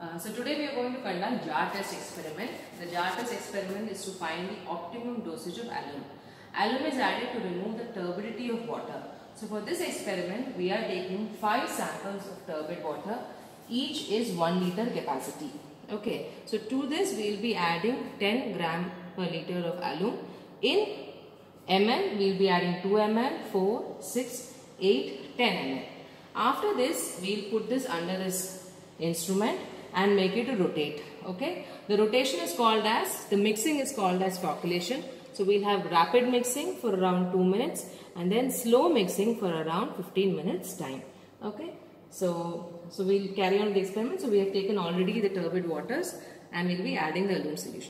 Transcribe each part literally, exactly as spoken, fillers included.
Uh, so today we are going to conduct jar test experiment. The jar test experiment is to find the optimum dosage of alum. Alum is added to remove the turbidity of water. So for this experiment we are taking five samples of turbid water. Each is one liter capacity. Okay. So to this we will be adding ten gram per liter of alum. In ml we will be adding two milliliters, four, six, eight, ten milliliters. After this we will put this under this instrument and make it to rotate. Okay, the rotation is called as, the mixing is called as flocculation. So we'll have rapid mixing for around two minutes and then slow mixing for around fifteen minutes time. Okay, so so we'll carry on the experiment. So we have taken already the turbid waters and we'll be adding the alum solution.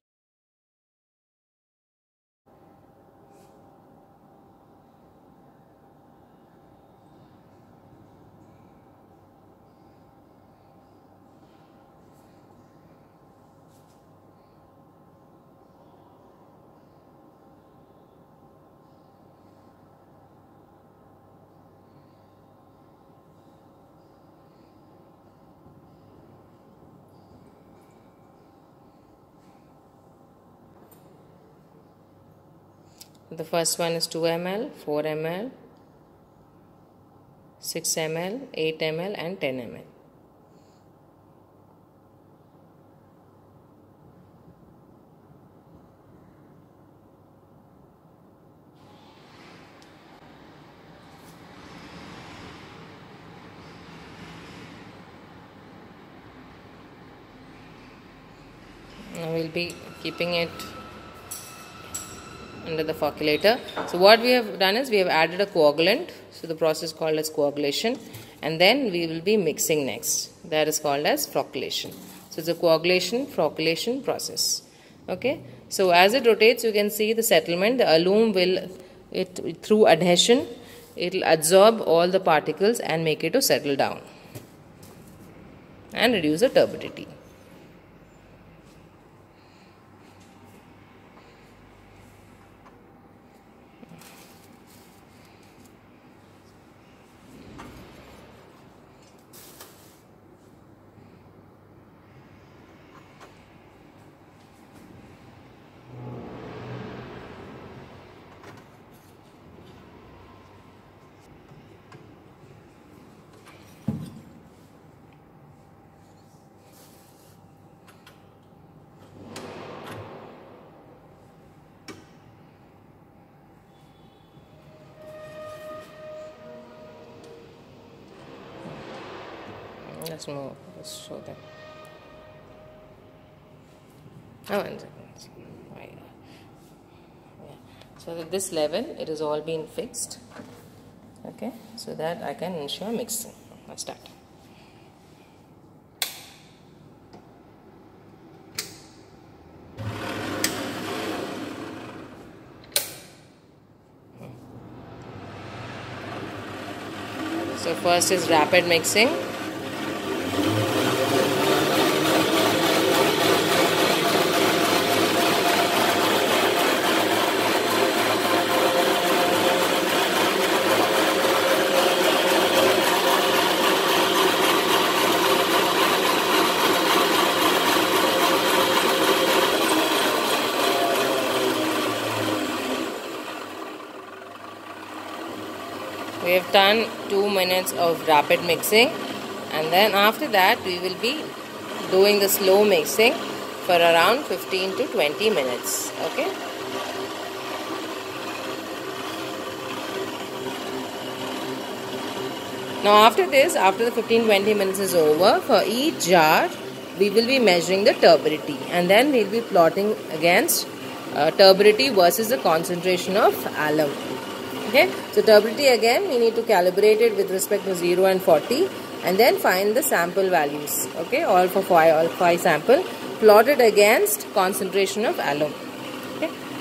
The first one is two milliliters, four milliliters, six milliliters, eight milliliters and ten milliliters. Now we'll be keeping it under the flocculator. So what we have done is we have added a coagulant. So the process called as coagulation, and then we will be mixing next. That is called as flocculation. So it's a coagulation flocculation process. Okay. So as it rotates, you can see the settlement. The alum will, it through adhesion, it will absorb all the particles and make it to settle down and reduce the turbidity. Let's move. Let's show them. Oh, one second. Oh, yeah. Yeah. So at this level, it has all been fixed. Okay, so that I can ensure mixing. Let's start. So first is rapid mixing. We have done two minutes of rapid mixing, and then after that we will be doing the slow mixing for around fifteen to twenty minutes. Okay. Now after this, after the fifteen to twenty minutes is over, for each jar we will be measuring the turbidity, and then we will be plotting against uh, turbidity versus the concentration of alum. Okay, so turbidity again we need to calibrate it with respect to zero and forty and then find the sample values. Okay, all for five, all five sample plotted against concentration of alum. Okay.